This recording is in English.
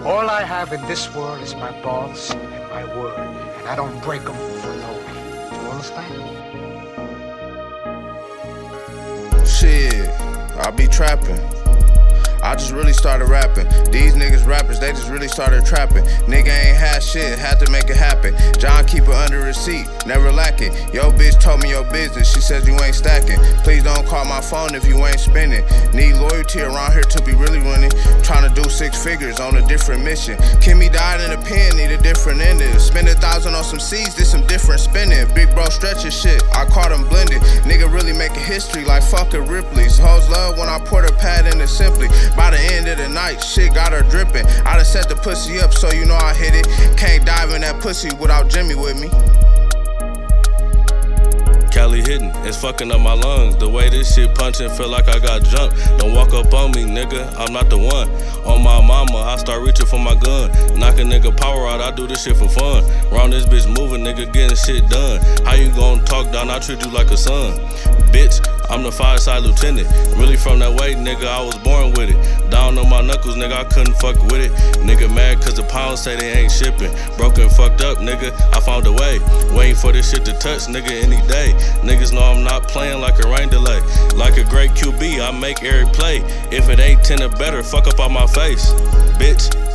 All I have in this world is my balls and my word, and I don't break them for no one. Do you understand? Shit, I be trapping. I just really started rapping. These niggas rappers, they just really started trapping. Nigga ain't had shit, had to make it happen. John keep it under receipt, never lacking. Yo bitch told me your business, she says you ain't stacking. Please don't call my phone if you ain't spending. Need loyalty around here to be really running. Trying to do 6 figures on a different mission. Kimmy died in a pen, need a different ending. Spend 1,000 on some seeds, did some different spending. Big bro stretching shit, I caught him blended. Nigga really making history like fucking Ripley's. Hoes love when I pour the pad in it simply. By the end of the night, shit got her dripping. I done set the pussy up so you know I hit it. Can't dive in that pussy without Jimmy with me. Cali hitting, it's fucking up my lungs. The way this shit punchin' feel like I got jumped. Don't walk up on me, nigga, I'm not the one. On my mama, I start reaching for my gun. Knock a nigga power out, I do this shit for fun. Round this bitch moving, nigga, getting shit done. How you gon' talk down, I treat you like a son. Bitch, I'm the Southside lieutenant. Really from that way, nigga, I was born with it. Down on my knuckles, nigga, I couldn't fuck with it. Nigga mad cause the pounds say they ain't shipping. Broken, fucked up, nigga, I found a way. Waiting for this shit to touch, nigga, any day. Niggas know I'm not playing like a rain delay. Like a great QB, I make every play. If it ain't 10 or better, fuck up on my face. Bitch,